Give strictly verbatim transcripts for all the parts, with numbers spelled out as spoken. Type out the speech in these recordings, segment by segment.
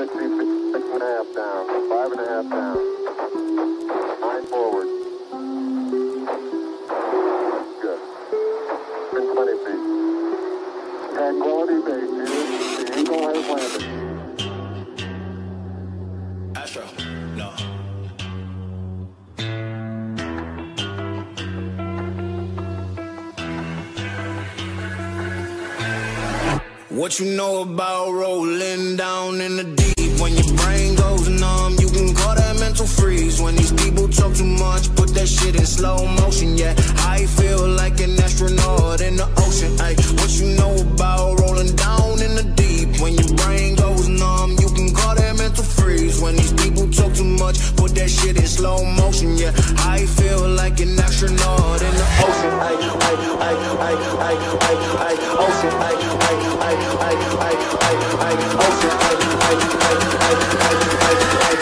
at two feet, six and a half down, five and a half down, nine forward. Good. In twenty feet. Tag quality base here. The Eagle has landed. Astro, no. What you know about rolling down in the deep? When your brain goes numb, you can call that mental freeze. When these people talk too much, put that shit in slow motion. Yeah, I feel like an astronaut in the ocean. Ay, what you know about rolling down in the deep? When your brain goes numb, you can call that mental freeze. When these people talk too much, put that shit in slow motion. Yeah, I feel like an astronaut in the ocean. Ay, ay, ay, ay, ay, ay, ay, ocean. Ay, ay, ay, ay, ay, ay, ay, ocean. Ay, ay, ay, ay, ay, ay, ay,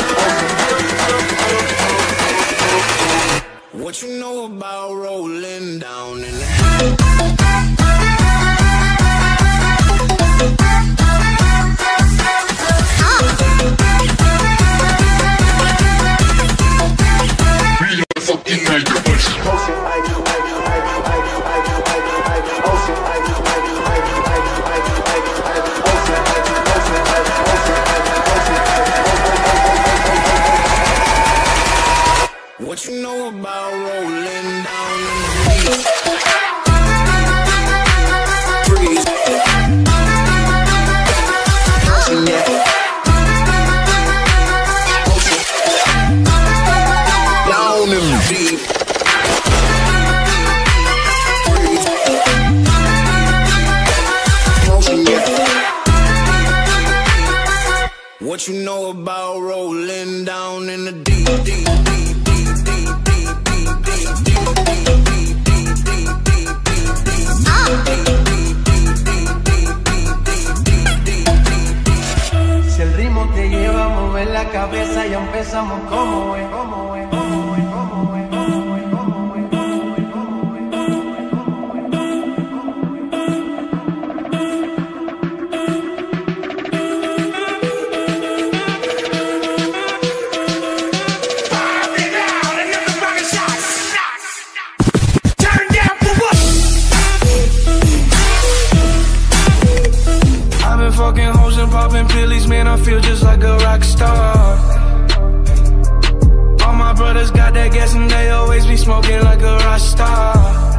ocean. What you know about rolling down in the fucking night, ocean. Ay, ay, ay, ay, ay, ay, ay, ocean. Ay, ay, ay, ay, ay, ay, ay, ocean. Ay, ocean, ay, ocean, ay, ocean. What you know about rolling down in the deep? Freeze. Ocean, yeah. Ocean. Down in the deep. Freeze. Ocean, yeah. What you know about rolling down in the deep, deep, deep, deep, deep, deep, deep, deep, deep, deep, deep, deep, deep, deep. Si el ritmo te lleva a mover la cabeza, ya empezamos como es, como es, como es, como es, como es, como es, fucking hoes and popping pillies, man, I feel just like a rock star. All my brothers got that gas and they always be smoking like a rock star.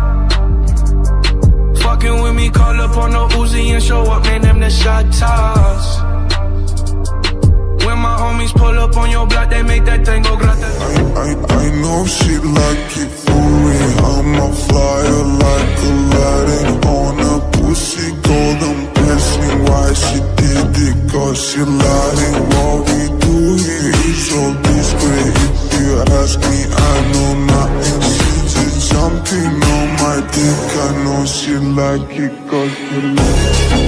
Fucking with me, call up on the Uzi and show up, man, them the shot toss. When my homies pull up on your block, they make that thing go grata. I, I, I know she like it for real. I'm a flyer like Aladdin on a pussy golden blessing. Why she did it? Cause she lied. What we do here is so discreet. If you ask me, I know nothing. She's just jumping on my dick. I know she like it cause she like it.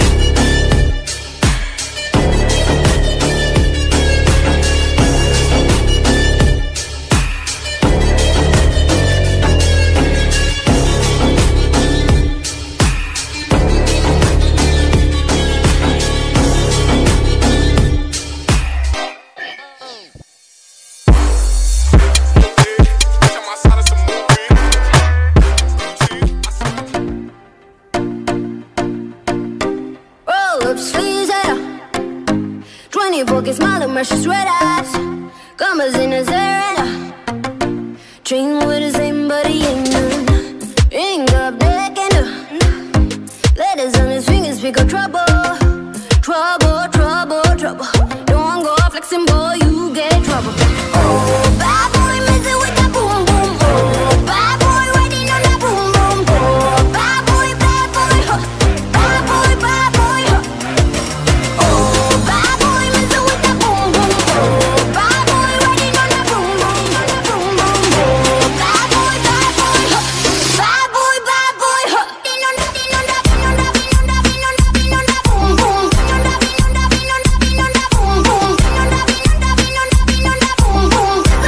Focus, smile, immersion, red eyes. Commas in his area. Dream with the same, but he ain't none. Ain't got back and letters on his fingers, speak of trouble. Trouble, trouble, trouble. Don't go flexing, boy, you get trouble. Oh, bad boy, messing with that boom, boom. Oh, bad boy, riding on that boom, boom. Oh, bad boy, bad boy, huh. Bad boy, bad boy, huh. Oh, bad boy, messing with that boom, boom. Oh, bad boy, riding on that boom, boom, boom, boom. Oh, bad boy, bad boy, huh. Bad boy, bad boy, huh. Ding on that, ding on that, ding on that, ding on that, ding on that, ding on that, boom, boom. Ding on that, ding on that, ding on that, ding on that, boom, boom. Ding on that, ding on that, ding on that, ding on that, boom, boom.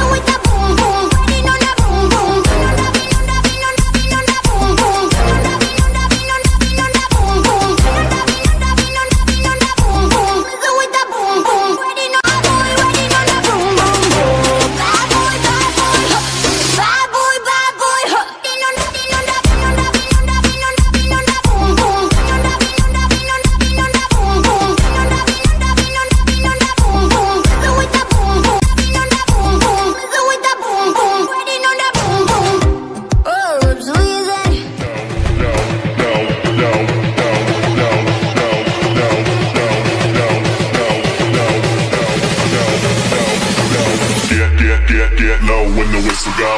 get low when the whistle go.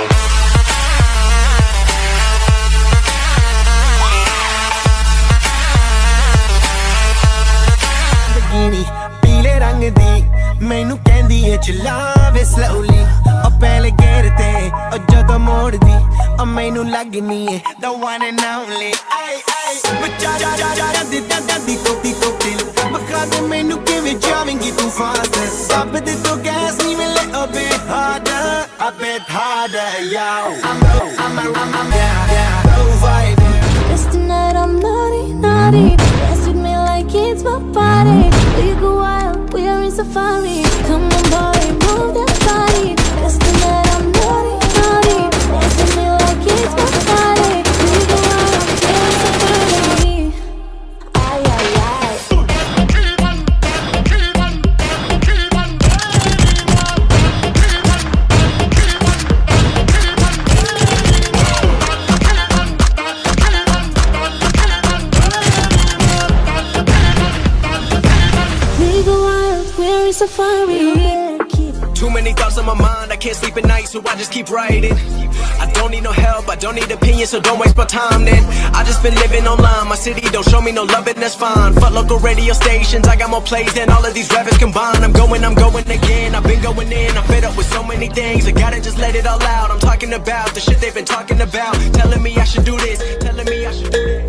पीले रंग दी मैनू कहंदी है चलावे slowly ओ पहले गेर ते ओ जदों मोड़ दी ओ मैनू लगनी है the one and only ay ay बच्चा जा जा जा दी दी दी कोती कोती बखा दे मैनू किवें जावेंगी तू fast सब दे तो gas नी में ले a bit harder a bit harder yo I'm low I'm I'm I'm yeah yeah low vibe Cause tonight I'm naughty naughty dance with me like it's my party. We go wild, we are in safari. Come on boy, move that body. Cause tonight I'm naughty, naughty dance with me like it's my party. We go wild, we are in safari. Ay, ay, ay Safari. Too many thoughts on my mind, I can't sleep at night, so I just keep writing. I don't need no help, I don't need opinions, so don't waste my time then. I just been living online, my city don't show me no love and that's fine. Fuck local radio stations, I got more plays than all of these rappers combined. I'm going, I'm going again, I've been going in, I'm fed up with so many things. I gotta just let it all out, I'm talking about the shit they've been talking about. Telling me I should do this, telling me I should do that.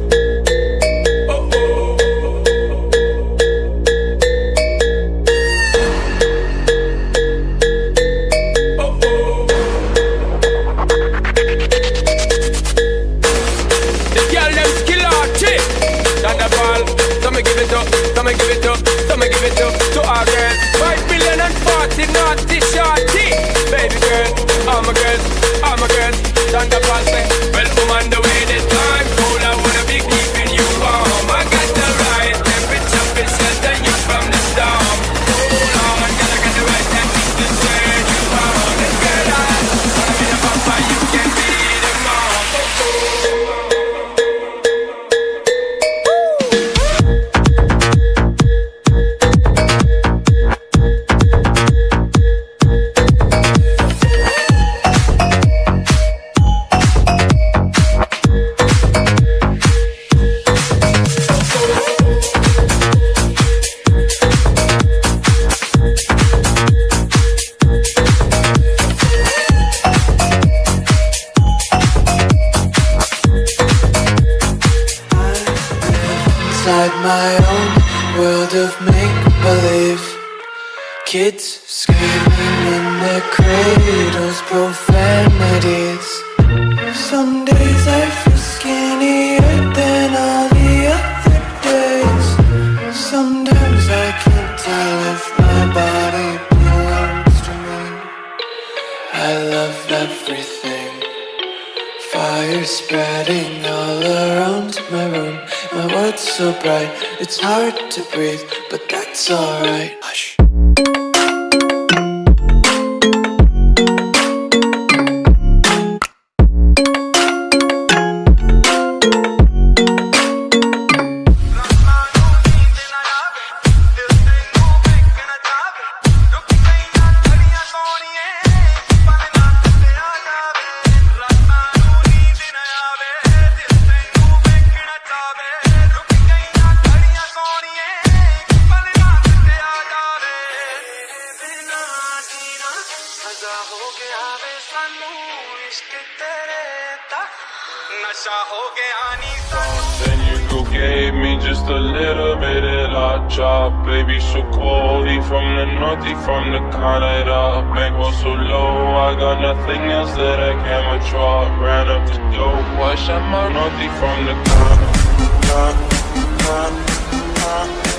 I'ma give it up, I'ma give it up to our girls. Five billion and forty naughty shorty. Baby girl, all my girls, all my girls. Thunderball say, well, I'm on the way this time. Cool, I wanna be keeping you warm. I got the right temperature, it's shelter you from the storm. Hold on, girl, I got the right tactics to turn you on. And girl, I'm be the papa, you can be the mom. Inside my own world of make-believe, kids screaming in their cradles, profanities. Some days I feel skinnier than all the other days. Sometimes I can't tell if my body belongs to me. I love everything. Fire spreading all around my room. My world's so bright, it's hard to breathe, but that's alright. Hush. Then you go gave me just a little bit of la chop. Baby so cold, he from the north, he from the Canada. Bankroll so low, I got nothing else that I can withdraw. Ran up the dope, wash out my north, he from the Canada.